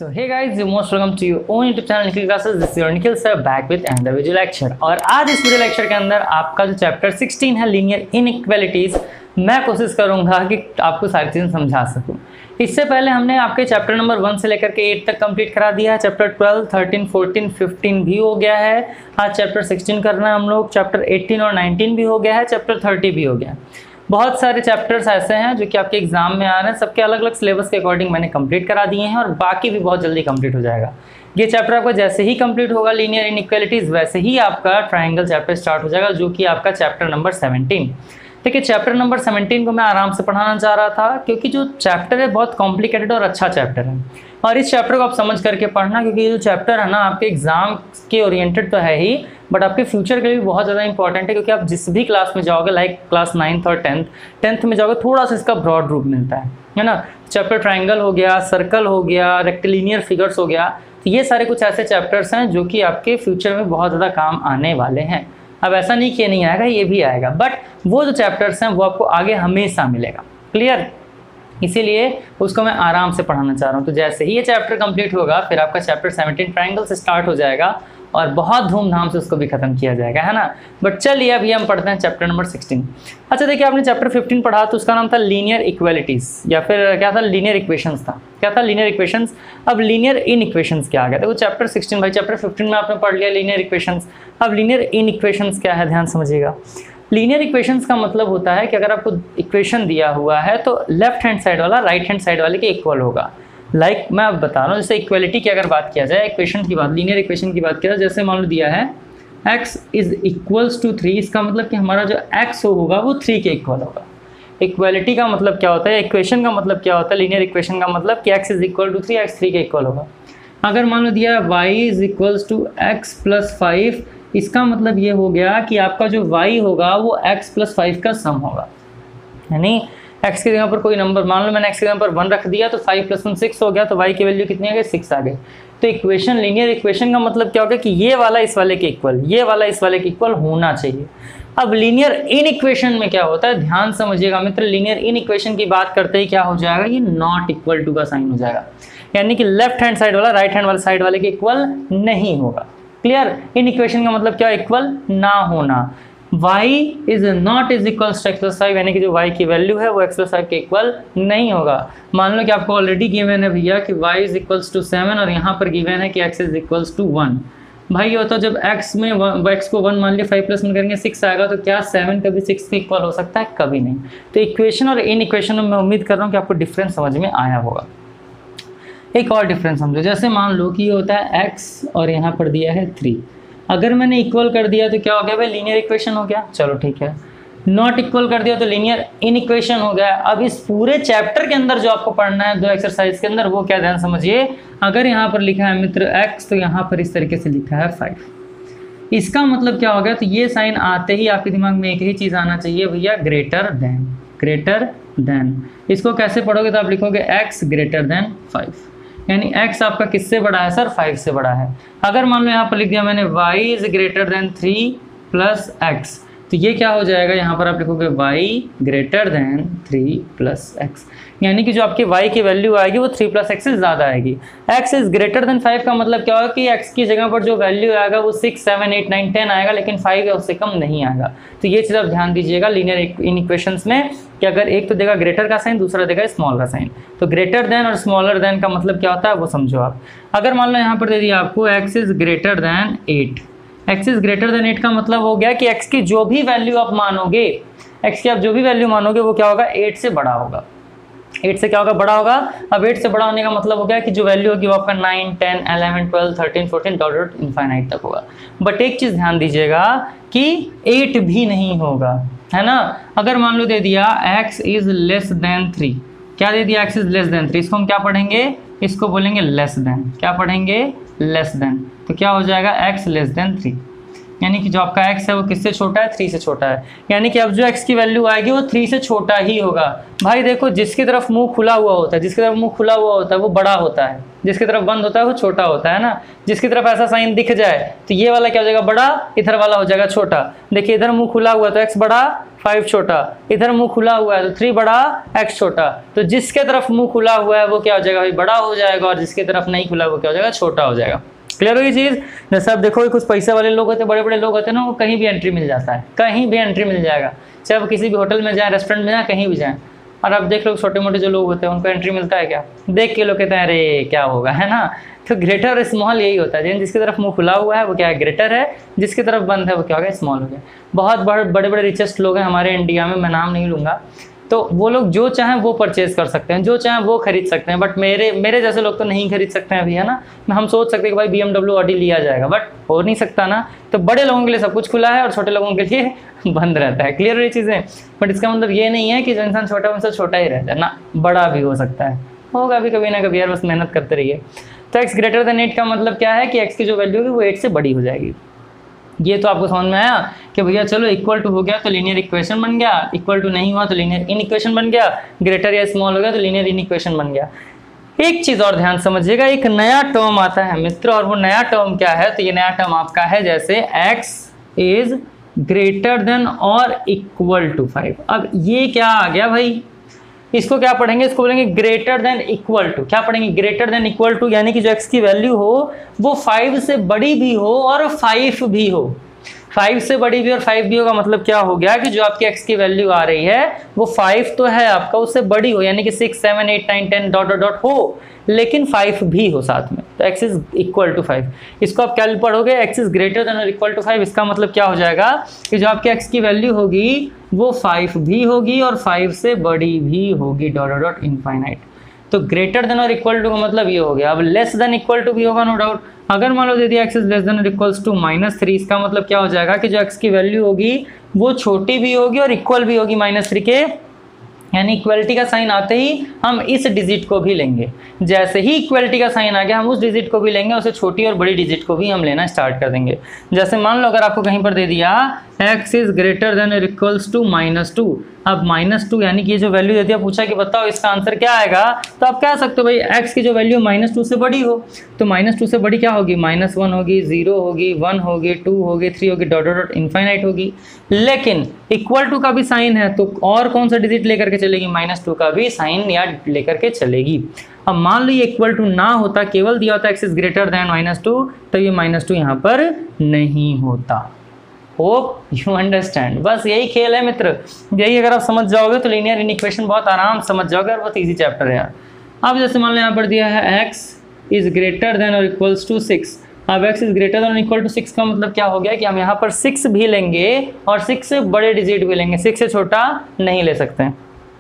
So hey guys, you're most welcome to your own YouTube channel Nikhil classes. This is your Nikhil sir back with another video lecture. और आज इस video lecture के अंदर आपका जो chapter 16 है लीनियर इनइक्वालिटीज, मैं कोशिश करूंगा कि आपको सारी चीज़ें समझा सकूं। इससे पहले हमने आपके चैप्टर नंबर 1 से लेकर के 8 तक कंप्लीट करा दिया है। चैप्टर 12, 13, 14, 15 भी हो गया है। आज चैप्टर 16 करना है हम लोग। चैप्टर 18 और 19 भी हो गया है। चैप्टर 30 भी हो गया है। बहुत सारे चैप्टर्स ऐसे हैं जो कि आपके एग्जाम में आ रहे हैं। सबके अलग अलग सिलेबस के अकॉर्डिंग मैंने कंप्लीट करा दिए हैं और बाकी भी बहुत जल्दी कंप्लीट हो जाएगा। ये चैप्टर आपका जैसे ही कंप्लीट होगा लीनियर इनइक्वालिटीज, वैसे ही आपका ट्रायंगल चैप्टर स्टार्ट हो जाएगा, जो कि आपका चैप्टर नंबर 17। देखिए चैप्टर नंबर 17 को मैं आराम से पढ़ाना चाह रहा था क्योंकि जो चैप्टर है बहुत कॉम्प्लिकेटेड और अच्छा चैप्टर है। और इस चैप्टर को आप समझ करके पढ़ना, क्योंकि ये जो चैप्टर है ना आपके एग्जाम के ओरिएंटेड तो है ही, बट आपके फ्यूचर के लिए भी बहुत ज़्यादा इंपॉर्टेंट है। क्योंकि आप जिस भी क्लास में जाओगे, लाइक क्लास 9th और 10th में जाओगे, थोड़ा सा इसका ब्रॉड रूप मिलता है ना। चैप्टर ट्रायंगल हो गया, सर्कल हो गया, रेक्टिलिनियर फिगर्स हो गया, तो ये सारे कुछ ऐसे चैप्टर्स हैं जो कि आपके फ्यूचर में बहुत ज़्यादा काम आने वाले हैं। अब ऐसा नहीं कि ये नहीं आएगा, ये भी आएगा, बट वो जो चैप्टर्स हैं वो आपको आगे हमेशा मिलेगा। क्लियर? इसीलिए उसको मैं आराम से पढ़ाना चाह रहा हूँ। तो जैसे ही ये चैप्टर कंप्लीट होगा, फिर आपका चैप्टर 17 ट्रायंगल से स्टार्ट हो जाएगा और बहुत धूमधाम से उसको भी खत्म किया जाएगा, है ना। बट चलिए अभी हम पढ़ते हैं चैप्टर नंबर 16। अच्छा देखिए, आपने चैप्टर 15 पढ़ा तो उसका नाम था लीनियर इक्वालिटीज, या फिर क्या था, लीनियर इक्वेशंस था। क्या था? Linear equations. अब लीनियर इन इक्वेशंस क्या आ गया? देखो चैप्टर 16 भाई, चैप्टर 15 में आपने पढ़ लिया लीनियर इक्वेशंस। अब लीनियर इन इक्वेशंस क्या है, ध्यान समझिएगा। लीनियर इक्वेशंस का मतलब होता है कि अगर आपको इक्वेशन दिया हुआ है तो लेफ्ट हैंड साइड वाला राइट हैंड साइड वाले के इक्वल होगा। लाइक मैं अब बता रहा हूँ, जैसे इक्वलिटी की अगर बात किया जाए, इक्वेशन की बात, लीनियर इक्वेशन की बात किया जाए, जैसे मान लो दिया है x इज इक्वल्स टू 3, इसका मतलब कि हमारा जो x होगा वो 3 के इक्वल होगा। इक्वलिटी का मतलब क्या होता है, इक्वेशन का मतलब क्या होता है, लीनियर इक्वेशन का मतलब कि x is equal to 3, x 3 के इक्वल होगा। अगर मान लो दिया है y is equals to x plus 5, इसका मतलब ये हो गया कि आपका जो y होगा वो x प्लस 5 का सम होगा। यानी x के जगह पर कोई नंबर, मान लो मैंने x के जगह पर 1 रख दिया तो 5 + 1 6 हो गया, तो y की वैल्यू कितनी आ गई, 6 आ गई। तो इक्वेशन, लीनियर इक्वेशन का मतलब क्या होगा कि ये वाला इस वाले के इक्वल, ये वाला इस वाले के इक्वल होना चाहिए। अब लीनियर इन इक्वेशन में क्या होता है, ध्यान समझिएगा मित्र। लीनियर इन इक्वेशन की बात करते ही क्या हो जाएगा, ये नॉट इक्वल टू का साइन हो जाएगा। यानी कि लेफ्ट हैंड साइड वाला राइट हैंड वाले साइड वाले के इक्वल नहीं होगा। क्लियर? इन इक्वेशन का मतलब क्या, इक्वल ना होना। y is not is equals to x plus 5, यानी कि जो y की वैल्यू है वो x प्लस 5 के इक्वल नहीं होगा। मान लो कि आपको ऑलरेडी गिवन है भैया कि y इज इक्वल्स टू 7 और यहाँ पर गिवन है कि x इज इक्वल्स टू 1। भाई ये होता है जब x में x को 1 मान लिया, 5 + 1 करेंगे 6 आएगा, तो क्या 7 कभी 6 के इक्वल हो सकता है? कभी नहीं। तो इक्वेशन और इन इक्वेशन में मैं उम्मीद कर रहा हूँ कि आपको डिफरेंस समझ में आया होगा। एक और डिफरेंस समझो, जैसे मान लो कि ये होता है x और यहाँ पर दिया है 3। अगर मैंने इक्वल कर दिया तो क्या हो गया भाई, लीनियर इक्वेशन हो गया। चलो ठीक है। नॉट इक्वल कर दिया तो लीनियर इन इक्वेशन हो गया। अब इस पूरे चैप्टर के अंदर जो आपको पढ़ना है 2 एक्सरसाइज के अंदर, वो क्या, ध्यान समझिए। अगर यहाँ पर लिखा है मित्र x, तो यहाँ पर इस तरीके से लिखा है 5। इसका मतलब क्या हो गया, तो ये साइन आते ही आपके दिमाग में एक ही चीज़ आना चाहिए भैया, ग्रेटर देन। ग्रेटर देन इसको कैसे पढ़ोगे, तो आप लिखोगे x ग्रेटर देन 5, यानी x आपका किससे बड़ा है सर, 5 से बड़ा है। अगर मान लो यहाँ पर लिख दिया मैंने y is greater than 3 plus x, तो ये क्या हो जाएगा, यहाँ पर आप लिखोगे y greater than 3 plus x, यानी कि जो आपकी y की वैल्यू आएगी वो 3 + x से ज़्यादा आएगी। x इज ग्रेटर देन 5 का मतलब क्या होगा कि x की जगह पर जो वैल्यू आएगा वो 6, 7, 8, 9, 10 आएगा, लेकिन 5 या उससे कम नहीं आएगा। तो ये चीज़ आप ध्यान दीजिएगा लीनियर इन इक्वेशंस में कि अगर एक तो देगा ग्रेटर का साइन, दूसरा देगा स्मॉल का साइन। तो ग्रेटर देन और स्मॉलर देन का मतलब क्या होता है वो समझो आप। अगर मान लो यहाँ पर दे दिया आपको x is greater than 8, x is greater than 8 का मतलब हो गया कि x की जो भी वैल्यू आप मानोगे, x की आप जो भी वैल्यू मानोगे वो क्या होगा, 8 से बड़ा होगा। 8 से क्या होगा, बड़ा होगा। अब 8 से बड़ा होने का मतलब हो गया कि जो वैल्यू होगी वो आपका 9, 10, 11, 12, 13, 14 डॉट इनफाइनाइट तक होगा। बट एक चीज़ ध्यान दीजिएगा कि 8 भी नहीं होगा, है ना। अगर मान लो दे दिया x इज लेस देन 3, क्या दे दिया, x इज लेस देन 3, इसको हम क्या पढ़ेंगे, इसको बोलेंगे लेस देन। क्या पढ़ेंगे, लेस देन। तो क्या हो जाएगा, x लेस देन 3, यानी कि जो आपका x है वो किससे छोटा है, 3 से छोटा है। यानी कि अब जो x की वैल्यू आएगी वो 3 से छोटा ही होगा। भाई देखो, जिसकी तरफ मुंह खुला हुआ होता है, जिसकी तरफ मुंह खुला हुआ होता है वो बड़ा होता है, जिसकी तरफ बंद होता है वो छोटा होता है ना। जिसकी तरफ ऐसा साइन दिख जाए तो ये वाला क्या हो जाएगा, बड़ा, इधर वाला हो जाएगा छोटा। देखिए इधर मुंह खुला हुआ है तो x बड़ा, 5 छोटा, इधर मुंह खुला हुआ है तो 3 बड़ा, x छोटा। तो जिसके तरफ मुंह खुला हुआ है वो क्या हो जाएगा भाई, बड़ा हो जाएगा, और जिसकी तरफ नहीं खुला वो क्या हो जाएगा, छोटा हो जाएगा। क्लियर होगी चीज। जैसे आप देखो कुछ पैसे वाले लोग होते हैं, बड़े बड़े लोग होते हैं ना, वो कहीं भी एंट्री मिल जाता है, कहीं भी एंट्री मिल जाएगा, चाहे वो किसी भी होटल में जाए, रेस्टोरेंट में जाए, कहीं भी जाए। और अब देख लो छोटे मोटे जो लोग होते हैं उनको एंट्री मिलता है क्या, देख के लोग कहते हैं अरे क्या होगा, है ना। तो ग्रेटर और स्मॉल यही होता है, जिसकी तरफ मुंह खुला हुआ है वो क्या है, ग्रेटर है, जिसकी तरफ बंद है वो क्या हो गया, स्मॉल हो गया। बहुत बड़े बड़े रिचेस्ट लोग हैं हमारे इंडिया में, मैं नाम नहीं लूँगा, तो वो लोग जो चाहें वो परचेज कर सकते हैं, जो चाहें वो खरीद सकते हैं। बट मेरे जैसे लोग तो नहीं खरीद सकते हैं अभी, है ना। हम सोच सकते हैं कि भाई BMW ऑडी लिया जाएगा, बट हो नहीं सकता ना। तो बड़े लोगों के लिए सब कुछ खुला है और छोटे लोगों के लिए बंद रहता है। क्लियर ये चीज़ें। बट इसका मतलब ये नहीं है कि जो इंसान छोटा उनसे छोटा ही रहता है ना, बड़ा भी हो सकता है, होगा भी कभी ना कभी यार, बस मेहनत करते रहिए। तो x ग्रेटर देन 8 का मतलब क्या है कि x की जो वैल्यू होगी वो 8 से बड़ी हो जाएगी। ये तो आपको समझ में आया कि भैया चलो इक्वल टू हो गया तो लीनियर इक्वेशन बन गया, इक्वल टू नहीं हुआ तो लीनियर इन इक्वेशन बन गया, ग्रेटर या स्मॉल हो गया तो लीनियर इन इक्वेशन बन गया। एक चीज़ और ध्यान समझिएगा, एक नया टर्म आता है मित्र, और वो नया टर्म क्या है, तो ये नया टर्म आपका है जैसे x इज ग्रेटर देन और इक्वल टू 5। अब ये क्या आ गया भाई, इसको क्या पढ़ेंगे, इसको बोलेंगे ग्रेटर देन इक्वल टू। क्या पढ़ेंगे, ग्रेटर देन इक्वल टू, यानी कि जो x की वैल्यू हो वो 5 से बड़ी भी हो और 5 भी हो। 5 से बड़ी भी और 5 भी होगा, मतलब क्या हो गया कि जो आपकी x की वैल्यू आ रही है वो 5 तो है आपका, उससे बड़ी हो, यानी कि 6, 7, 8, 9, 10 डॉट डॉट डॉट हो, लेकिन 5 भी हो साथ में। तो x इज इक्वल टू 5। इसको आप क्या पढ़ोगे, x इज ग्रेटर देन और इक्वल टू 5। इसका मतलब क्या हो जाएगा कि जो आपकी x की वैल्यू होगी वो 5 भी होगी और 5 से बड़ी भी होगी, डॉट डॉट डॉट इनफाइनाइट। तो ग्रेटर देन और इक्वल टू का मतलब ये हो गया। अब लेस देन इक्वल टू भी होगा नो डाउट। अगर मान लो दे दिया x इज लेस देन और इक्वल्स टू -3, इसका मतलब क्या हो जाएगा कि जो x की वैल्यू होगी वो छोटी भी होगी और इक्वल भी होगी -3 के, यानी इक्वलिटी का साइन आते ही हम इस डिजिट को भी लेंगे। जैसे ही इक्वलिटी का साइन आ गया हम उस डिजिट को भी लेंगे, उसे छोटी और बड़ी डिजिट को भी हम लेना स्टार्ट कर देंगे। जैसे मान लो अगर आपको कहीं पर दे दिया x इज ग्रेटर देन और इक्वल्स टू -2, अब -2 यानी कि ये जो वैल्यू दे दिया, पूछा कि बताओ इसका आंसर क्या आएगा, तो आप कह सकते हो भाई x की जो वैल्यू -2 से बड़ी हो, तो -2 से बड़ी क्या होगी, -1 होगी, 0 होगी, 1 होगी, 2 होगी, 3 होगी, डॉट डॉट डॉट इनफाइनाइट होगी। लेकिन इक्वल टू का भी साइन है तो और कौन सा डिजिट लेकर के चलेगी, -2 का भी साइन या लेकर के चलेगी। अब मान लो ये इक्वल टू ना होता, केवल दिया होता x इज ग्रेटर देन -2, तो ये -2 यहाँ पर नहीं होता। Hope you understand. बस यही खेल है मित्र, यही अगर आप समझ जाओगे तो लीनियर इनइक्वेशन बहुत आराम से समझ जाओगे और बहुत इजी चैप्टर है यार। अब जैसे मान लो यहाँ पर दिया है x इज ग्रेटर देन और इक्वल्स टू 6। अब x इज ग्रेटर देन और इक्वल टू 6 का मतलब क्या हो गया कि हम यहाँ पर 6 भी लेंगे और 6 से बड़े डिजिट भी लेंगे, 6 से छोटा नहीं ले सकते हैं।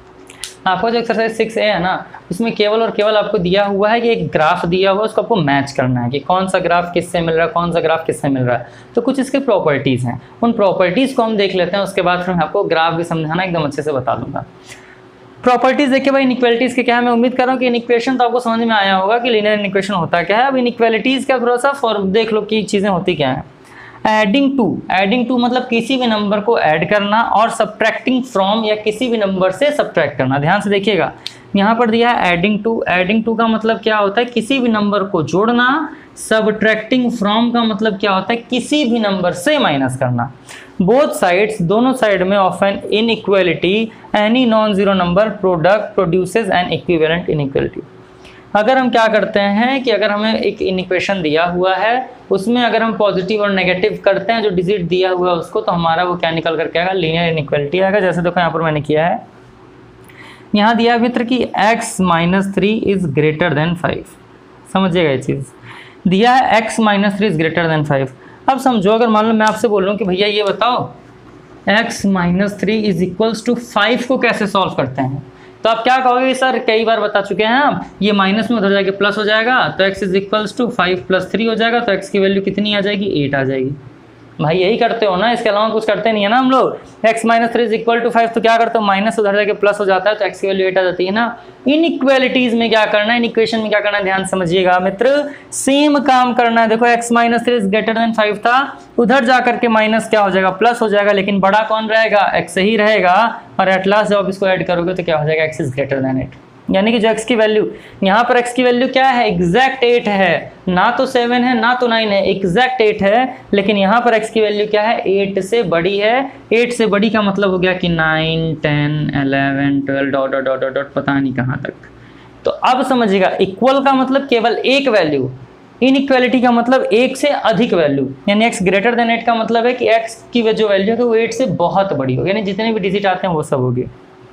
आपको जो एक्सरसाइज 6A है ना, उसमें केवल और केवल आपको दिया हुआ है कि एक ग्राफ दिया हुआ है, उसको आपको मैच करना है कि कौन सा ग्राफ किससे मिल रहा है, कौन सा ग्राफ किससे मिल रहा है। तो कुछ इसके प्रॉपर्टीज़ हैं, उन प्रॉपर्टीज़ को हम देख लेते हैं, उसके बाद फिर मैं आपको ग्राफ भी समझाना एकदम अच्छे से बता दूंगा। प्रॉपर्टीज़ देखिए भाई, इनइक्वालिटीज़ के क्या है, मैं उम्मीद कर रहा हूँ कि इनइक्वेशन तो आपको समझ में आया होगा कि लीनियर इनइक्वेशन होता क्या है। अब इनइक्वालिटीज़ का थोड़ा सा फॉर्म देख लो कि चीज़ें होती क्या हैं। एडिंग टू मतलब किसी भी नंबर को ऐड करना, और सब्ट्रैक्टिंग फ्रॉम या किसी भी नंबर से सब्ट्रैक्ट करना। ध्यान से देखिएगा, यहाँ पर दिया है एडिंग टू का मतलब क्या होता है, किसी भी नंबर को जोड़ना। सब्ट्रैक्टिंग फ्रॉम का मतलब क्या होता है, किसी भी नंबर से माइनस करना। बोथ साइड्स, दोनों साइड में of an inequality any non zero number product produces an equivalent inequality. अगर हम क्या करते हैं कि अगर हमें एक इनइक्वेशन दिया हुआ है, उसमें अगर हम पॉजिटिव और नेगेटिव करते हैं जो डिजिट दिया हुआ है उसको, तो हमारा वो क्या निकल करके आएगा, लीनियर इनइक्वालिटी आएगा। जैसे देखो यहाँ पर मैंने किया है, यहाँ दिया मित्र कि x - 3 इज ग्रेटर देन 5। समझिएगा ये चीज़ दिया है, x - 3 इज ग्रेटर देन 5। अब समझो, अगर मान लो मैं आपसे बोल रहा हूँ कि भैया ये बताओ x - 3 इज इक्वल्स टू 5 को कैसे सॉल्व करते हैं, तो आप क्या कहोगे, सर कई बार बता चुके हैं आप, ये माइनस में उधर जाके प्लस हो जाएगा, तो x इज इक्वल्स टू 5 + 3 हो जाएगा, तो x की वैल्यू कितनी आ जाएगी, 8 आ जाएगी। भाई यही करते हो ना, इसके अलावा कुछ करते नहीं है ना हम लोग। x minus 3 is equal to 5, तो क्या करते हो माइनस उधर जाके प्लस हो जाता है, तो x की वैल्यू 8 आ जाती है ना। इनइक्वालिटीज में क्या करना है, इन इक्वेशन में क्या करना है, ध्यान समझिएगा मित्र, सेम काम करना है। देखो x minus 3 is greater than 5 था, उधर जाकर के माइनस क्या हो जाएगा, प्लस हो जाएगा, लेकिन बड़ा कौन रहेगा, x ही रहेगा। और एट लास्ट जब आप इसको ऐड करोगे तो क्या हो जाएगा, x इज ग्रेटर देन 8। यानी कि जो x की वैल्यू यहाँ पर x की वैल्यू क्या है, एग्जैक्ट 8 है, ना तो 7 है ना तो 9 है, एग्जैक्ट 8 है। लेकिन यहाँ पर x की वैल्यू क्या है, 8 से बड़ी है। 8 से बड़ी का मतलब हो गया कि 9, 10, 11, 12 डॉट डॉट डॉट डॉट पता नहीं कहाँ तक। तो अब समझिएगा, इक्वल का मतलब केवल एक वैल्यू, इनइक्वालिटी का मतलब एक से अधिक वैल्यू। यानी x ग्रेटर देन 8 का मतलब है कि x की जो वैल्यू है वो 8 से बहुत बड़ी होगी, यानी जितने भी डिजिट आते हैं वो सब होगी।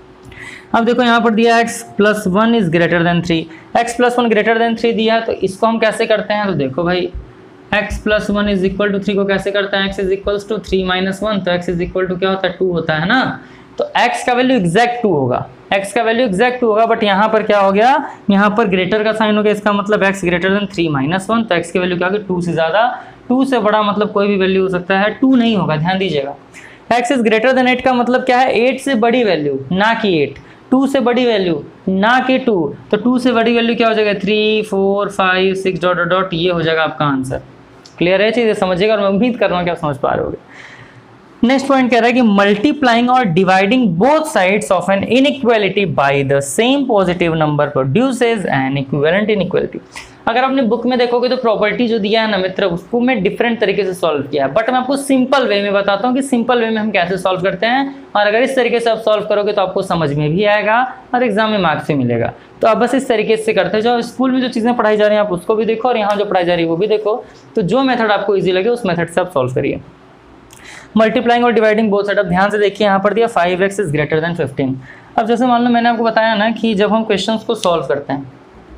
अब देखो यहाँ पर दिया x plus 1 is greater than 3, x plus 1 greater than 3 दिया है, तो इसको हम कैसे करते हैं, तो देखो भाई x plus 1 is equal to 3 को कैसे करते हैं, x is equal to 3 minus 1, तो x इज इक्वल टू क्या होता है, 2 होता है ना। तो x का वैल्यू एग्जैक्ट 2 होगा, x का वैल्यू एग्जैक्ट 2 होगा, बट यहाँ पर क्या हो गया, यहाँ पर ग्रेटर का साइन हो गया, इसका मतलब x ग्रेटर देन 3 माइनस 1, तो x की वैल्यू क्या होगी, 2 से ज़्यादा। 2 से बड़ा मतलब कोई भी वैल्यू हो सकता है, 2 नहीं होगा, ध्यान दीजिएगा। x इज ग्रेटर देन 8 का मतलब क्या है, 8 से बड़ी वैल्यू ना कि 8, 2 से बड़ी वैल्यू ना कि 2, तो 2 से बड़ी वैल्यू क्या हो जाएगा, 3, 4, 5, 6 डॉट डॉट, ये हो जाएगा आपका आंसर। क्लियर है चीज़ें, समझिएगा, और मैं उम्मीद कर रहा हूँ कि आप समझ पा रहे होगे। नेक्स्ट पॉइंट कह रहा है कि मल्टीप्लाइंग और dividing both sides of an inequality by the same positive number produces an equivalent inequality. अगर आपने बुक में देखोगे तो प्रॉपर्टी जो दिया है ना मित्र, उसको मैं डिफरेंट तरीके से सॉल्व किया है, बट मैं आपको सिंपल वे में बताता हूँ कि सिंपल वे में हम कैसे सॉल्व करते हैं, और अगर इस तरीके से आप सॉल्व करोगे तो आपको समझ में भी आएगा और एग्जाम में मार्क्स भी मिलेगा। तो आप बस इस तरीके से करते जाओ, स्कूल में जो चीज़ें पढ़ाई जा रही हैं आप उसको भी देखो, और यहाँ जो पढ़ाई जा रही है वो भी देखो। तो जो मेथड आपको ईजी लगे उस मेथड से आप सॉल्व करिए। मल्टीप्लाइंग और डिवाइडिंग बोथ साइड, अब ध्यान से देखिए, यहाँ पर दिया 5x इज ग्रेटर देन 15। अब जैसे मान लो मैंने आपको बताया ना कि जब हम क्वेश्चंस को सॉल्व करते हैं,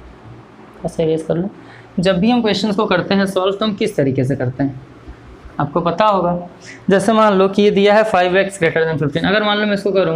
ऐसे रेज कर लो, जब भी हम क्वेश्चंस को करते हैं सॉल्व तो हम किस तरीके से करते हैं आपको पता होगा। जैसे मान लो कि ये दिया है 5x ग्रेटर देन 15, अगर मान लो मैं इसको करूँ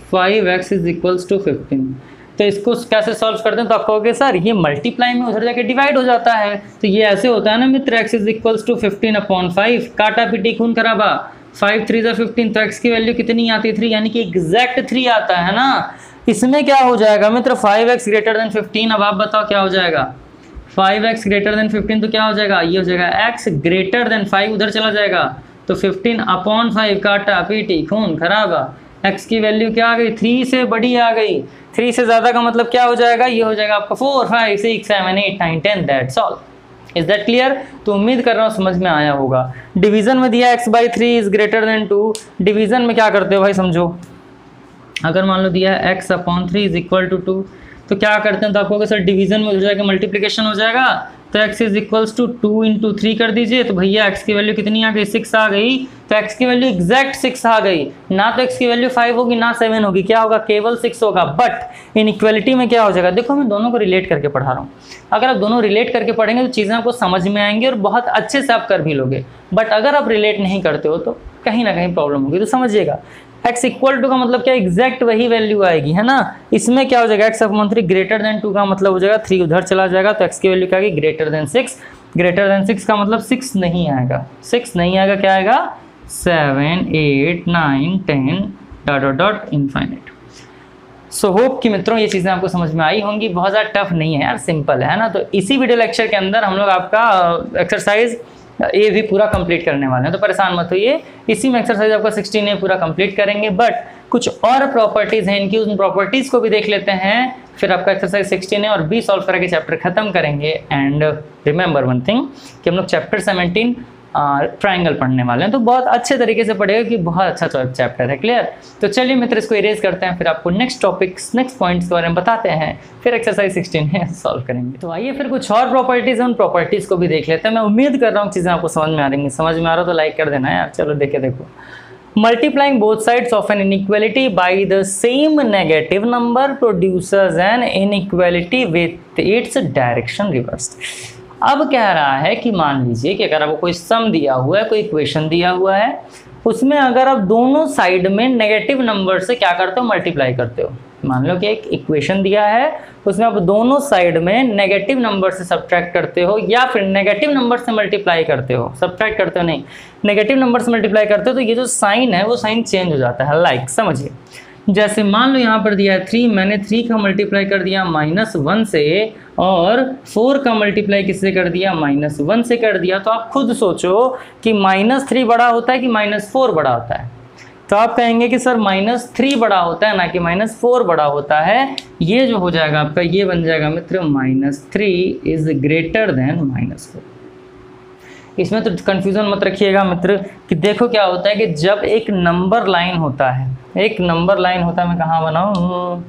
5x इज इक्वल्स टू 15, तो इसको कैसे सॉल्व करते हैं, तो आप कहोगे सर ये मल्टीप्लाई में उधर जाके डिवाइड हो जाता है, तो ये ऐसे होता है ना मित्र, x इज इक्वल्स टू 15/5, काटा पीटी खून खराबा, 5 3 जा 15, तो x की वैल्यू कितनी आती है, 3, यानी कि एग्जैक्ट 3 आता है ना। इसमें क्या हो जाएगा मित्र, 5x ग्रेटर देन 15, अब आप बताओ क्या हो जाएगा, 5x ग्रेटर देन 15, तो क्या हो जाएगा, ये हो जाएगा x ग्रेटर देन 5, उधर चला जाएगा, तो 15/5, काटा पीटी खून खराबा, x की वैल्यू क्या आ गई, 3 से बड़ी आ गई, 3 से ज़्यादा का मतलब क्या हो जाएगा, ये हो जाएगा आपका 4, 5, 6, 7, 8, 9, 10, that's all. Is that clear. तो उम्मीद कर रहा हूँ समझ में आया होगा। डिवीजन में दिया x/3 is greater then 2, division में क्या करते हो भाई समझो, अगर मान लो दिया है x/3 इज इक्वल टू 2, तो क्या करते हैं, तो आपको सर डिवीजन में हो जाएगा मल्टीप्लिकेशन हो जाएगा, तो x इज इक्वल्स टू 2 × 3 कर दीजिए, तो भैया x की वैल्यू कितनी आ गई, 6 आ गई, तो x की वैल्यू एग्जैक्ट 6 आ गई, ना तो x की वैल्यू 5 होगी ना 7 होगी, क्या होगा, केवल 6 होगा। बट इनइक्वालिटी में क्या हो जाएगा, देखो मैं दोनों को रिलेट करके पढ़ा रहा हूँ, अगर आप दोनों रिलेट करके पढ़ेंगे तो चीज़ें आपको समझ में आएंगी और बहुत अच्छे से आप कर भी लोगे। बट अगर आप रिलेट नहीं करते हो तो कहीं ना कहीं प्रॉब्लम होगी। तो समझिएगा x इक्वल टू का मतलब क्या, एग्जैक्ट वही वैल्यू आएगी, है ना। इसमें क्या हो जाएगा, x/3 ग्रेटर देन 2 का मतलब हो जाएगा 3 उधर चला जाएगा, तो x की वैल्यू क्या आएगी, ग्रेटर देन 6। ग्रेटर देन 6 का मतलब 6 नहीं आएगा, 6 नहीं आएगा, क्या आएगा 7, 8, 9, 10 dot dot dot infinite. So hope कि मित्रों ये चीज़ें आपको समझ में आई होंगी, बहुत ज़्यादा टफ नहीं है यार, सिंपल है ना। तो इसी वीडियो लेक्चर के अंदर हम लोग आपका एक्सरसाइज ये भी पूरा कंप्लीट करने वाले हैं, तो परेशान मत होइए, इसी में एक्सरसाइज आपका 16 पूरा कंप्लीट करेंगे। बट कुछ और प्रॉपर्टीज़ हैं इनकी, उन प्रॉपर्टीज़ को भी देख लेते हैं, फिर आपका एक्सरसाइज 16 और 20 सॉल्व करके चैप्टर खत्म करेंगे। एंड रिमेंबर वन थिंग कि हम लोग चैप्टर 17 ट्राइंगल पढ़ने वाले हैं, तो बहुत अच्छे तरीके से पढ़ेगा कि बहुत अच्छा चैप्टर है। क्लियर। तो चलिए मित्र इसको इरेज करते हैं, फिर आपको नेक्स्ट टॉपिक्स नेक्स्ट पॉइंट्स के बारे में बताते हैं, फिर एक्सरसाइज 16 है सॉल्व करेंगे। तो आइए फिर कुछ और प्रॉपर्टीज हैं, उन प्रॉपर्टीज को भी देख लेते हैं। मैं उम्मीद कर रहा हूँ चीज़ें आपको समझ में आ रही हैं, समझ में आ रहा हो तो लाइक कर देना यार। चलो देखो multiplying both sides of an inequality by the same negative number produces an inequality with its direction reversed। अब कह रहा है कि मान लीजिए कि अगर आपको कोई सम दिया हुआ है, कोई इक्वेशन दिया हुआ है, उसमें अगर आप दोनों साइड में नेगेटिव नंबर से क्या करते हो, मल्टीप्लाई करते हो, मान लो कि एक इक्वेशन दिया है, उसमें आप दोनों साइड में नेगेटिव नंबर से सब्ट्रैक्ट करते हो या फिर नेगेटिव नंबर से मल्टीप्लाई करते हो, सब्ट्रैक्ट करते हो नहीं, नेगेटिव नंबर से मल्टीप्लाई करते हो, तो ये जो साइन है वो साइन चेंज हो जाता है। लाइक समझिए, जैसे मान लो यहाँ पर दिया है 3, मैंने 3 का मल्टीप्लाई कर दिया -1 से और 4 का मल्टीप्लाई किससे कर दिया, -1 से कर दिया। तो आप खुद सोचो कि -3 बड़ा होता है कि -4 बड़ा होता है। तो आप कहेंगे कि सर -3 बड़ा होता है ना कि -4 बड़ा होता है। ये जो हो जाएगा आपका, ये बन जाएगा मित्र -3 इज ग्रेटर देन -4। इसमें तो कंफ्यूजन मत रखिएगा मित्र कि देखो क्या होता है कि जब एक नंबर लाइन होता है, एक नंबर लाइन होता है, मैं कहाँ बनाऊँ,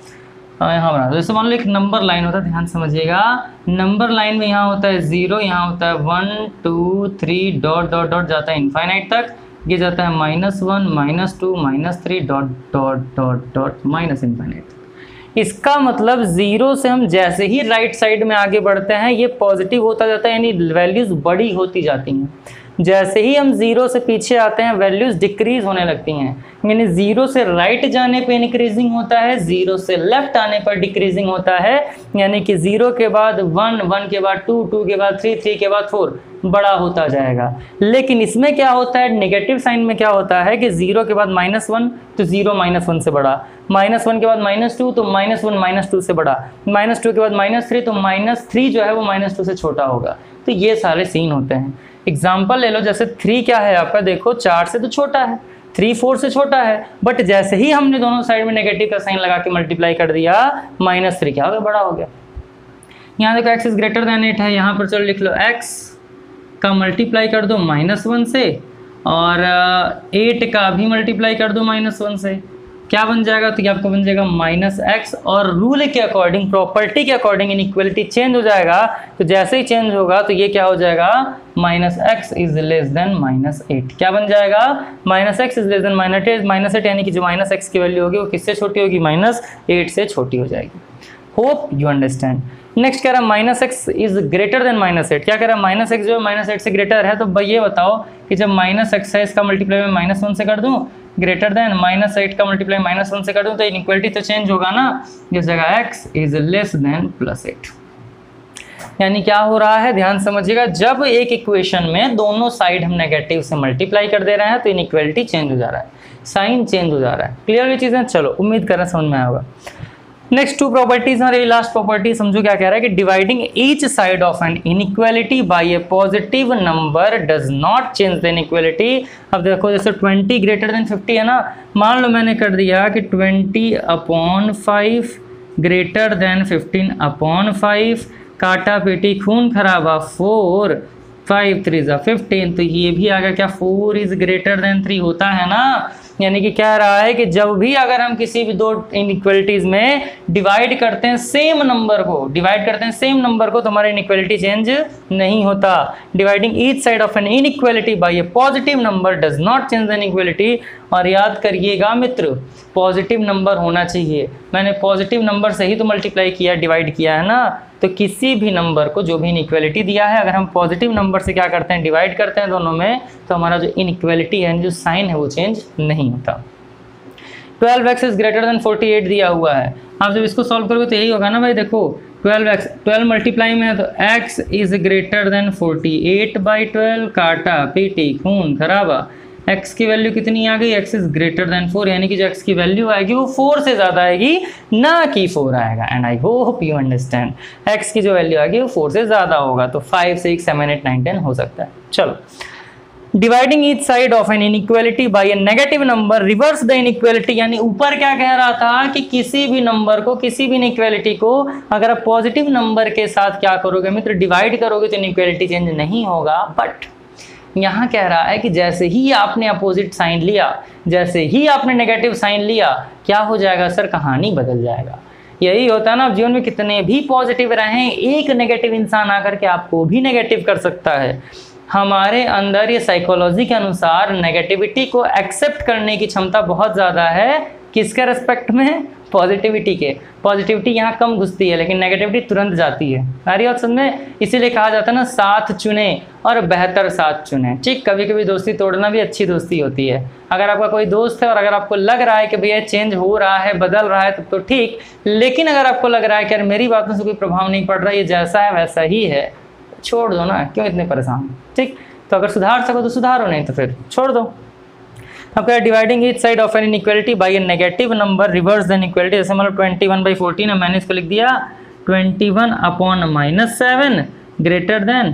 यहाँ बना दो। जैसे मान लो एक नंबर लाइन होता है, ध्यान समझिएगा, नंबर लाइन में यहाँ होता है 0, यहाँ होता है 1 2 3 डॉट डॉट डॉट जाता है इनफाइनाइट तक, ये जाता है -1 -2 -3 dot dot dot dot minus infinite. इसका मतलब 0 से हम जैसे ही राइट साइड में आगे बढ़ते हैं ये पॉजिटिव होता जाता है, यानी वैल्यूज बड़ी होती जाती हैं। जैसे ही हम 0 से पीछे आते हैं वैल्यूज डिक्रीज होने लगती हैं, यानी 0 से राइट जाने पे इंक्रीजिंग होता है, 0 से लेफ्ट आने पर डिक्रीजिंग होता है, यानी कि 0 के बाद 1, 1 के बाद 2, 2 के बाद 3, 3 के बाद 4 बड़ा होता जाएगा। लेकिन इसमें क्या होता है, नेगेटिव साइन में क्या होता है कि 0 के बाद -1 तो 0 -1 से बड़ा, -1 के बाद -2 तो -1 -2 से बड़ा, -2 के बाद -3 तो -3 जो है वो -2 से छोटा होगा। तो ये सारे सीन होते हैं। एग्जाम्पल ले लो, जैसे 3 क्या है आपका, देखो 4 से तो छोटा है, 3 4 से छोटा है, बट जैसे ही हमने दोनों साइड में नेगेटिव का साइन लगा के मल्टीप्लाई कर दिया, -3 क्या हो गया, बड़ा हो गया। यहाँ देखो x इज ग्रेटर देन 8 है, यहाँ पर चलो लिख लो x का मल्टीप्लाई कर दो -1 से और 8 का भी मल्टीप्लाई कर दो -1 से, क्या बन जाएगा, तो ये आपको बन जाएगा -x, और रूल के अकॉर्डिंग, प्रॉपर्टी के अकॉर्डिंग इनइक्वालिटी चेंज हो जाएगा। तो जैसे ही चेंज होगा तो ये क्या हो जाएगा, -x इज लेस देन -8, क्या बन जाएगा, -x इज लेस देन -8, यानी कि जो -x की वैल्यू होगी वो किससे छोटी होगी, -8 से छोटी हो जाएगी। Hope you understand. नेक्स्ट कह रहा है -x इज ग्रेटर देन -8, क्या कह रहा है, -x जो है -8 से ग्रेटर है, तो ये बताओ कि जब -x है इसका मल्टीप्लाई मैं -1 से कर दूं, ग्रेटर देन -8 का मल्टीप्लाई -1 से कर दूं, तो इनइक्वालिटी तो चेंज होगा ना, इस जगह x इज लेस देन +8। यानी क्या हो रहा है, ध्यान समझिएगा, जब एक इक्वेशन में दोनों साइड हम नेगेटिव से मल्टीप्लाई कर दे रहे हैं तो इनइक्वालिटी चेंज हो जा रहा है, साइन चेंज हो जा रहा है। क्लियर ये चीज़ें, चलो उम्मीद कर रहे हैं समझ में आया होगा। नेक्स्ट 2 प्रॉपर्टीज और लास्ट प्रॉपर्टी समझो क्या कह रहा है कि dividing each side of an inequality by a positive number does not change the inequality. अब देखो जैसे 20 ग्रेटर देन 50 है ना, मान लो मैंने कर दिया कि 20/5 ग्रेटर देन 15/5, काटा पीटी खून खराबा 4, 5 3 15, तो ये भी आ गया क्या, 4 इज ग्रेटर देन 3 होता है ना। यानी कि कह रहा है कि जब भी अगर हम किसी भी दो इनइक्वालिटीज में डिवाइड करते हैं सेम नंबर को, तो हमारा इनइक्वालिटी चेंज नहीं होता। Dividing each side of an inequality by a positive number does not change the inequality. और याद करिएगा मित्र, पॉजिटिव नंबर होना चाहिए, मैंने पॉजिटिव नंबर से ही तो मल्टीप्लाई किया, डिवाइड किया है ना। तो किसी भी नंबर को जो भी इनइक्वालिटी दिया है, अगर हम पॉजिटिव नंबर से क्या करते हैं, डिवाइड करते हैं दोनों में, तो हमारा जो इनइक्वालिटी है, जो साइन है, वो चेंज नहीं होता। 12x इज ग्रेटर देन 48 दिया हुआ है, आप जब इसको सॉल्व करोगे तो यही होगा ना भाई। देखो 12 मल्टीप्लाई में है तो x इज ग्रेटर देन 48/12, काटा पीटी खून खराबा, x की वैल्यू कितनी आ गई, x इज ग्रेटर देन 4, यानी कि जो x की वैल्यू आएगी वो 4 से ज़्यादा आएगी, ना कि 4 आएगा। And I hope you understand, x की जो वैल्यू आएगी वो 4 से ज़्यादा होगा, तो 5 6 7 8 9 10 हो सकता है। चलो, dividing each side of an inequality by a negative number reverse the inequality. यानी ऊपर क्या कह रहा था कि किसी भी नंबर को, किसी भी इनइक्वालिटी को अगर आप पॉजिटिव नंबर के साथ क्या करोगे मित्र, डिवाइड करोगे तो इनइक्वालिटी चेंज नहीं होगा। बट यहाँ कह रहा है कि जैसे ही आपने अपोजिट साइन लिया, जैसे ही आपने नेगेटिव साइन लिया, क्या हो जाएगा सर, कहानी बदल जाएगा। यही होता है ना, जीवन में कितने भी पॉजिटिव रहें, एक नेगेटिव इंसान आकर के आपको भी नेगेटिव कर सकता है। हमारे अंदर ये साइकोलॉजी के अनुसार नेगेटिविटी को एक्सेप्ट करने की क्षमता बहुत ज़्यादा है, किसके रेस्पेक्ट में? पॉजिटिविटी के। पॉजिटिविटी यहाँ कम घुसती है लेकिन नेगेटिविटी तुरंत जाती है। आ रही है बात समझ में? इसीलिए कहा जाता है ना, साथ चुने और बेहतर साथ चुने। ठीक, कभी कभी दोस्ती तोड़ना भी अच्छी दोस्ती होती है। अगर आपका कोई दोस्त है और अगर आपको लग रहा है कि भैया चेंज हो रहा है, बदल रहा है, तब तो ठीक। लेकिन अगर आपको लग रहा है कि यार मेरी बातों से कोई प्रभाव नहीं पड़ रहा, ये जैसा है वैसा ही है, छोड़ दो ना, क्यों इतने परेशान? ठीक, तो अगर सुधार सको तो सुधारो, नहीं तो फिर छोड़ दो। अब क्या, dividing each side of an inequality by a negative number reverse the inequality. जैसे मतलब 21/14 है, मैंने इसको लिख दिया 21/-7 ग्रेटर देन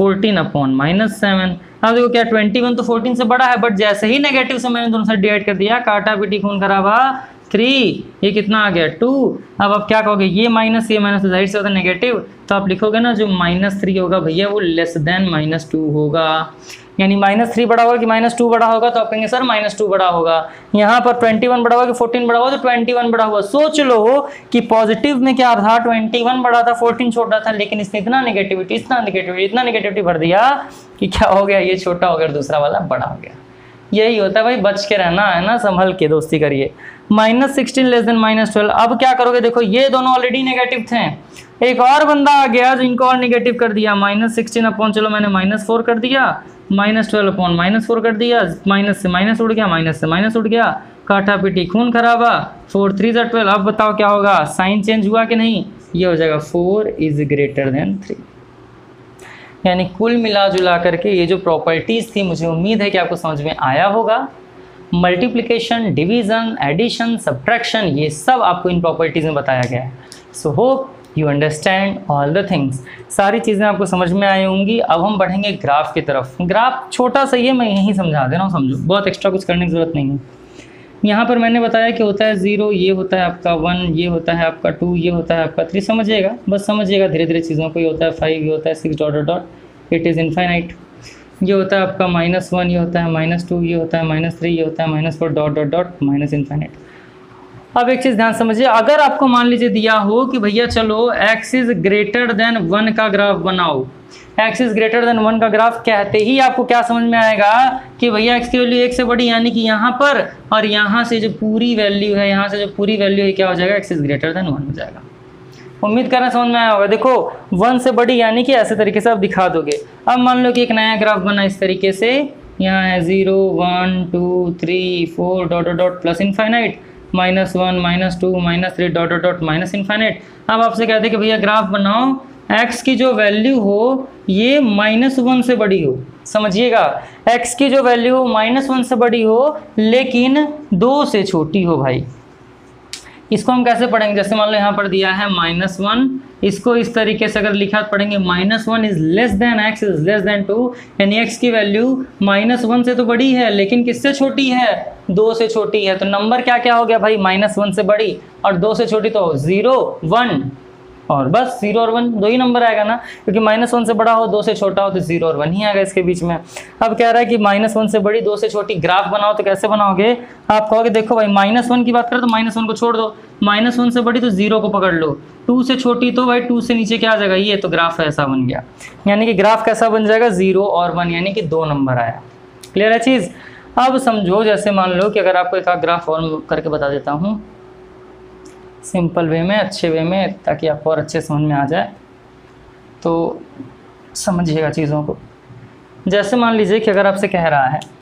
14/-7। अब देखो क्या 21 तो 14 से बड़ा है, बट जैसे ही नेगेटिव से मैंने दोनों साइड डिवाइड कर दिया, काटा पीटी खून खराबा 3, ये कितना आ गया 2। अब आप क्या कहोगे, ये माइनस तो जाहिर से होता है नेगेटिव, तो आप लिखोगे ना जो -3 होगा भैया वो लेस देन -2 होगा। यानी -3 बड़ा होगा कि -2 बड़ा होगा, तो आप कहेंगे सर -2 बड़ा होगा। यहाँ पर 21 बड़ा होगा कि 14 बड़ा होगा, तो 21 बड़ा होगा। सोच लो कि पॉजिटिव में क्या था, 21 बड़ा था, 14 छोटा था, लेकिन इसने इतना नेगेटिविटी भर दिया कि क्या हो गया, ये छोटा हो गया, दूसरा वाला बड़ा हो गया। यही होता है भाई, बच के रहना है ना, संभल के दोस्ती करिए। -16 लेस देन -12। अब क्या करोगे, देखो ये दोनों ऑलरेडी नेगेटिव थे, एक और बंदा आ गया जो इनको और नेगेटिव कर दिया। -16 अपॉन, चलो मैंने -4 कर दिया, -12 अपॉन -4 कर दिया, माइनस से माइनस उड़ गया, माइनस से माइनस उड़ गया, काटा पीटी खून खराबा, 4 3 12। अब बताओ क्या होगा, साइन चेंज हुआ कि नहीं? ये हो जाएगा 4 इज ग्रेटर देन 3। यानी कुल मिला जुला करके ये जो प्रॉपर्टीज़ थी, मुझे उम्मीद है कि आपको समझ में आया होगा। मल्टीप्लिकेशन, डिवीज़न, एडिशन, सब्ट्रैक्शन, ये सब आपको इन प्रॉपर्टीज़ में बताया गया है। So hope you understand all the things. सारी चीज़ें आपको समझ में आई होंगी। अब हम बढ़ेंगे ग्राफ की तरफ। ग्राफ छोटा सा ही है, मैं यहीं समझा दे रहा हूँ, समझो, बहुत एक्स्ट्रा कुछ करने की ज़रूरत नहीं है। यहाँ पर मैंने बताया कि होता है 0, ये होता है आपका 1, ये होता है आपका 2, ये होता है आपका 3। समझिएगा, बस समझिएगा धीरे धीरे चीज़ों को। ये होता है 5, ये होता है 6 ... इट इज़ इनफाइनाइट। ये होता है आपका -1, ये होता है -2, ये होता है -3, ये होता है -4 ... माइनस इनफाइनाइट। अब एक चीज़ ध्यान समझिए, अगर आपको मान लीजिए दिया हो कि भैया चलो x इज़ ग्रेटर देन 1 का ग्राफ बनाओ, x इज़ ग्रेटर देन 1 का ग्राफ कहते ही आपको क्या समझ में आएगा कि भैया x की वैल्यू 1 से बड़ी, यानी कि यहाँ पर और यहाँ से जो पूरी वैल्यू है, यहाँ से जो पूरी वैल्यू है क्या हो जाएगा, x इज़ ग्रेटर देन 1 हो जाएगा। उम्मीद करना समझ में आया होगा। देखो 1 से बड़ी यानी कि ऐसे तरीके से आप दिखा दोगे। अब मान लो कि एक नया ग्राफ बना इस तरीके से, यहाँ है 0 1 2 3 4 ... प्लस इनफाइनाइट, -1 -2 -3 ... माइनस इनफाइनाइट। अब आपसे कहते हैं कि भैया ग्राफ बनाओ, x की जो वैल्यू हो ये -1 से बड़ी हो। समझिएगा, x की जो वैल्यू हो -1 से बड़ी हो लेकिन 2 से छोटी हो भाई। इसको हम कैसे पढ़ेंगे, जैसे मान लो यहाँ पर दिया है -1, इसको इस तरीके से अगर लिखा पढ़ेंगे -1 is less than x is less than 2, यानी x की वैल्यू -1 से तो बड़ी है लेकिन किससे छोटी है, 2 से छोटी है। तो नंबर क्या क्या हो गया भाई, -1 से बड़ी और 2 से छोटी, तो 0 1 और बस 0 और 1 दो ही नंबर आएगा ना, क्योंकि -1 से बड़ा हो 2 से छोटा हो तो 0 और 1 ही आएगा इसके बीच में। अब कह रहा है कि -1 से बड़ी 2 से छोटी ग्राफ बनाओ, तो कैसे बनाओगे, आप कहोगे देखो भाई -1 की बात करें तो -1 को छोड़ दो, -1 से बड़ी तो 0 को पकड़ लो, 2 से छोटी तो भाई 2 से नीचे क्या आ जाएगा, ये तो ग्राफ ऐसा बन गया। यानी कि ग्राफ कैसा बन जाएगा, 0 और 1, यानी कि 2 नंबर आया। क्लियर है चीज़। अब समझो, जैसे मान लो कि अगर आपको एक ग्राफ और करके बता देता हूँ सिंपल वे में, अच्छे वे में, ताकि आपको और अच्छे समझ में आ जाए, तो समझिएगा चीज़ों को। जैसे मान लीजिए कि अगर आपसे कह रहा है,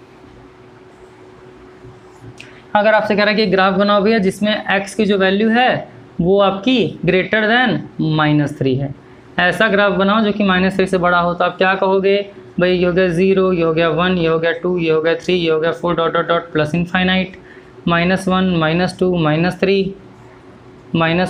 कि ग्राफ बनाओ भैया जिसमें x की जो वैल्यू है वो आपकी ग्रेटर देन -3 है, ऐसा ग्राफ बनाओ जो कि -3 से बड़ा हो, तो आप क्या कहोगे भाई, ये हो गया 0, ये हो गया 1, ये हो गया 2, ये हो गया 3, ये हो गया 4 ... प्लस इनफाइनाइट, -1 -2 -3 -4 ...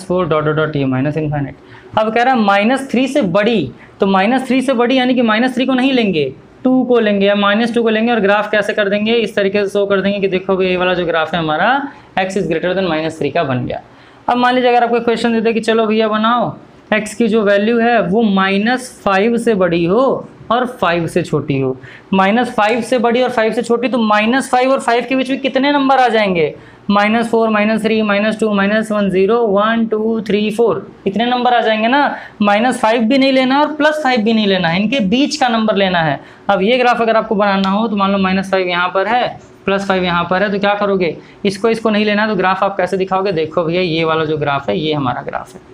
ये माइनस इनफाइनाइट। अब कह रहा है -3 से बड़ी, तो -3 से बड़ी यानी कि -3 को नहीं लेंगे, 2 को लेंगे या -2 को लेंगे, और ग्राफ कैसे कर देंगे, इस तरीके से शो कर देंगे कि देखो ये वाला जो ग्राफ है हमारा x इज ग्रेटर देन -3 का बन गया। अब मान लीजिए अगर आपको क्वेश्चन दे दे कि चलो भैया बनाओ x की जो वैल्यू है वो -5 से बड़ी हो और 5 से छोटी हो। -5 से बड़ी और 5 से छोटी, तो -5 और 5 के बीच में कितने नंबर आ जाएंगे? -4, -3, -2, -1, 0, 1, 2, 3, 4, इतने नंबर आ जाएंगे ना। -5 भी नहीं लेना और +5 भी नहीं लेना है, इनके बीच का नंबर लेना है। अब ये ग्राफ अगर आपको बनाना हो तो मान लो -5 यहाँ पर है, +5 यहाँ पर है, तो क्या करोगे? इसको नहीं लेना, तो ग्राफ आप कैसे दिखाओगे? देखो भैया, ये वाला जो ग्राफ है ये हमारा ग्राफ है।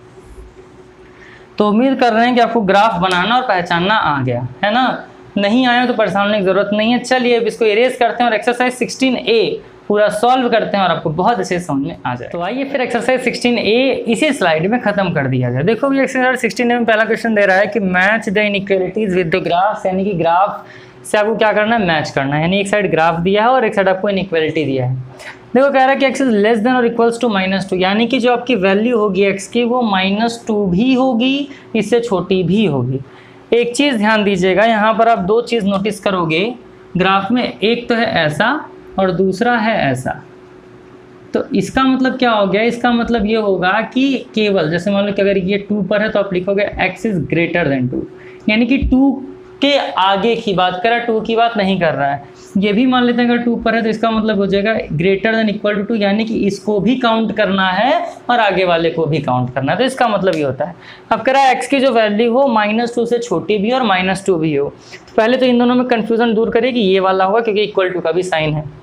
तो उम्मीद कर रहे हैं कि आपको ग्राफ बनाना और पहचानना आ गया है ना। नहीं आया तो परेशान होने की जरूरत नहीं है। चलिए अब इसको इरेज करते हैं और एक्सरसाइज 16A पूरा सॉल्व करते हैं और आपको बहुत अच्छे समझ में आ जाए। तो आइए फिर एक्सरसाइज 16A इसी स्लाइड में खत्म कर दिया जाए। देखो ये एक्सरसाइज 16A में पहला क्वेश्चन दे रहा है कि match the inequalities with the graph, यानी कि ग्राफ से आपको क्या करना है? मैच करना है। यानी एक साइड ग्राफ दिया है और एक साइड आपको इनइक्वालिटी दिया है। देखो कह रहा है कि x इज लेस देन और इक्वल्स टू -2, यानी कि जो आपकी वैल्यू होगी x की वो -2 भी होगी, इससे छोटी भी होगी। एक चीज़ ध्यान दीजिएगा, यहाँ पर आप दो चीज़ नोटिस करोगे ग्राफ में, एक तो है ऐसा और दूसरा है ऐसा। तो इसका मतलब क्या हो गया? इसका मतलब ये होगा कि केवल जैसे मान लो कि अगर ये 2 पर है तो आप लिखोगे x इज ग्रेटर देन 2, यानी कि 2 के आगे की बात कर रहा है, 2 की बात नहीं कर रहा है। ये भी मान लेते हैं अगर 2 पर है तो इसका मतलब हो जाएगा ग्रेटर देन इक्वल टू 2, यानी कि इसको भी काउंट करना है और आगे वाले को भी काउंट करना है। तो इसका मतलब ये होता है। अब कह रहा है x की जो वैल्यू हो -2 से छोटी भी और -2 भी हो। तो पहले तो इन दोनों में कन्फ्यूजन दूर करिए कि ये वाला होगा क्योंकि इक्वल टू का भी साइन है।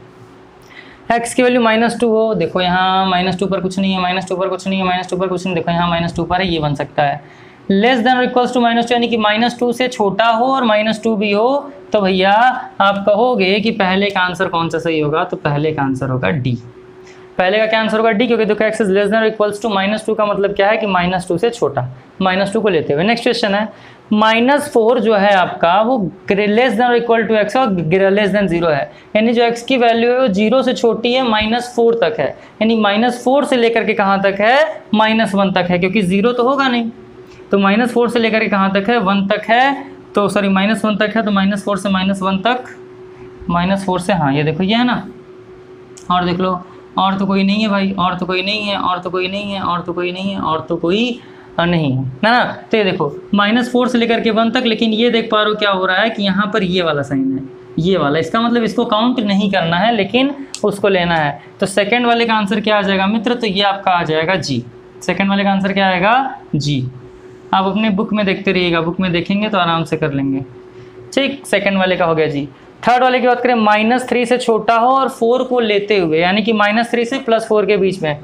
x की वैल्यू -2 हो, देखो यहाँ -2 पर कुछ नहीं है, -2 पर कुछ नहीं है, -2 पर कुछ नहीं, देखो यहाँ -2 पर है, ये बन सकता है। लेस देन और इक्वल्स टू -2, यानी कि -2 से छोटा हो और -2 भी हो, तो भैया आप कहोगे कि पहले का आंसर कौन सा सही होगा? तो पहले का आंसर होगा डी। पहले का क्या आंसर होगा? डी, क्योंकि देखो x इज लेस देन और इक्वल्स टू -2 का मतलब क्या है कि -2 से छोटा, -2 को लेते हुए। नेक्स्ट क्वेश्चन है -4 जो है आपका वो लेस देन और इक्वल टू x और लेस देन 0 है, यानी जो x की वैल्यू है वो 0 से छोटी है, -4 तक है, यानी -4 से लेकर के कहाँ तक है? -1 तक है, क्योंकि 0 तो होगा नहीं। तो -4 से लेकर के कहाँ तक है? 1 तक है, तो सॉरी -1 तक है, तो -4 से -1 तक, -4 से, हाँ ये देखो ये है ना। और देख लो, और तो कोई नहीं है भाई, और तो कोई नहीं है, और तो कोई नहीं है, और तो कोई नहीं है, और तो कोई नहीं है ना। तो ये देखो -4 से लेकर के 1 तक, लेकिन ये देख पा रहे हो क्या हो रहा है कि यहाँ पर ये वाला साइन है, ये वाला, इसका मतलब इसको काउंट नहीं करना है लेकिन उसको लेना है। तो सेकंड वाले का आंसर क्या आ जाएगा मित्र? तो ये आपका आ जाएगा जी। सेकंड वाले का आंसर क्या आएगा? जी। आप अपने बुक में देखते रहिएगा, बुक में देखेंगे तो आराम से कर लेंगे। ठीक, सेकंड वाले का हो गया जी। थर्ड वाले की बात करें, -3 से छोटा हो और 4 को लेते हुए, यानी कि -3 से +4 के बीच में,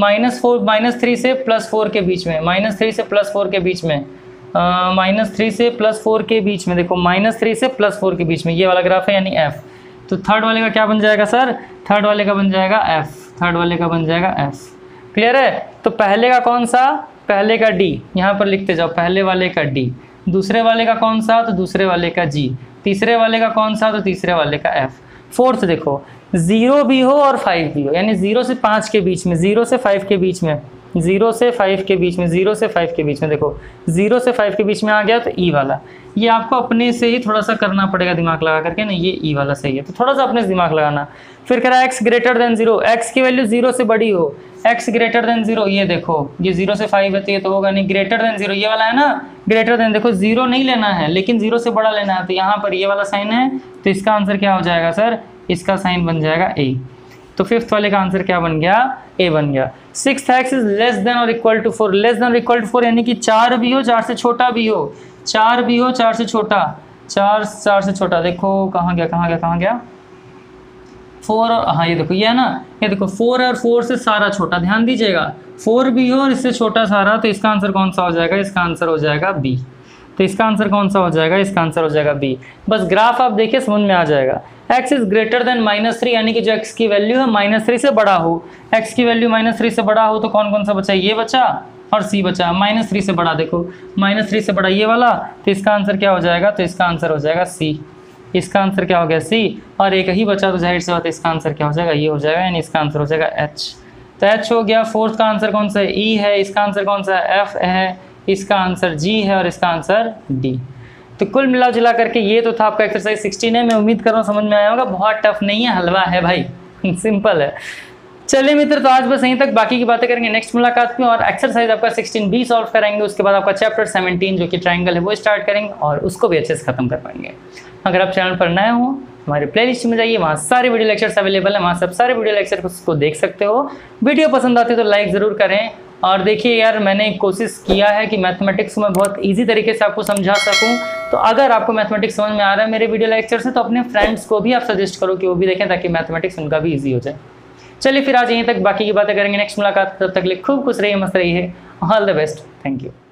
-3 से +4 के बीच में, -3 से +4 के बीच में, -3 से +4 के बीच में, देखो -3 से +4 के बीच में ये वाला ग्राफ है, यानी F। तो थर्ड वाले का क्या बन जाएगा सर? थर्ड वाले का बन जाएगा F, थर्ड वाले का बन जाएगा F। क्लियर है? तो पहले का कौन सा? पहले का D, यहाँ पर लिखते जाओ, पहले वाले का D। दूसरे वाले का कौन सा? तो दूसरे वाले का G। तीसरे वाले का कौन सा? तो तीसरे वाले का F। फोर्थ देखो 0 भी हो और 5 भी हो, यानी 0 से 5 के बीच में, 0 से 5 के बीच में, 0 से 5 के बीच में, 0 से 5 के बीच में, देखो 0 से 5 के बीच में आ गया तो ई वाला। ये आपको अपने से ही थोड़ा सा करना पड़ेगा दिमाग लगा करके ना, ये ई वाला सही है, तो थोड़ा सा अपने से दिमाग लगाना। फिर कह रहा है x ग्रेटर देन 0, x की वैल्यू 0 से बड़ी हो, x ग्रेटर देन 0, ये देखो ये 0 से 5 है तो ये तो होगा नहीं, ग्रेटर देन 0 ये वाला है ना, ग्रेटर देन, देखो 0 नहीं लेना है लेकिन 0 से बड़ा लेना है, तो यहाँ पर ये वाला साइन है, तो इसका आंसर क्या हो जाएगा सर? इसका साइन बन जाएगा ए। तो फिफ्थ वाले का आंसर क्या बन गया? ए बन गया। Sixth x is less than और इक्वल टू 4, लेस देन और इक्वल टू 4 यानी कि 4 भी हो 4 से छोटा भी हो, 4 भी हो 4 से छोटा, 4 से छोटा, देखो कहाँ गया 4, और हाँ ये देखो ये है ना, ये देखो 4 और 4 से सारा छोटा, ध्यान दीजिएगा 4 भी हो और इससे छोटा सारा, तो इसका आंसर कौन सा हो जाएगा? इसका आंसर हो जाएगा बी। तो इसका आंसर कौन सा हो जाएगा? इसका आंसर हो जाएगा बी। बस ग्राफ आप देखिए समझ में आ जाएगा। x इज ग्रेटर देन -3 यानी कि जो x की वैल्यू है -3 से बड़ा हो, x की वैल्यू -3 से बड़ा हो तो कौन कौन सा बचा? ये बचा और c बचा। -3 से बड़ा, देखो -3 से बड़ा ये वाला, तो इसका आंसर क्या हो जाएगा? तो इसका आंसर हो जाएगा c। इसका आंसर क्या हो गया? c। और एक ही बचा तो जाहिर सी बात है इसका आंसर क्या हो जाएगा? ये हो जाएगा, यानी इसका आंसर हो जाएगा h। तो h हो गया। फोर्थ का आंसर कौन सा है? e है। इसका आंसर कौन सा है? f है। इसका आंसर g है और इसका आंसर d। तो कुल मिला जुला करके ये तो था आपका एक्सरसाइज 16 है। मैं उम्मीद कर रहा हूँ समझ में आया होगा। बहुत टफ नहीं है, हलवा है भाई, सिंपल है। चलिए मित्र, तो आज बस यहीं तक, बाकी की बातें करेंगे नेक्स्ट मुलाकात में। और एक्सरसाइज आपका 16B सॉल्व कराएंगे, उसके बाद आपका चैप्टर 17 जो कि ट्रायंगल है वो स्टार्ट करेंगे और उसको भी अच्छे से खत्म कर पाएंगे। अगर आप चैनल पर नए हो हमारे प्लेलिस्ट में जाइए, वहाँ सारे वीडियो लेक्चर्स अवेलेबल है, वहाँ सब सारे वीडियो लेक्चर्स को देख सकते हो। वीडियो पसंद आती है तो लाइक ज़रूर करें। और देखिए यार, मैंने कोशिश किया है कि मैथमेटिक्स में बहुत इजी तरीके से आपको समझा सकूं। तो अगर आपको मैथमेटिक्स समझ में आ रहा है मेरे वीडियो लेक्चर से, तो अपने फ्रेंड्स को भी आप सजेस्ट करो कि वो भी देखें, ताकि मैथमेटिक्स उनका भी ईजी हो जाए। चलिए फिर आज यहीं तक, बाकी की बातें करेंगे नेक्स्ट मुलाकात। तब तक के लिए खूब खुश रहिए, मस्त रहिए। All the best, thank you.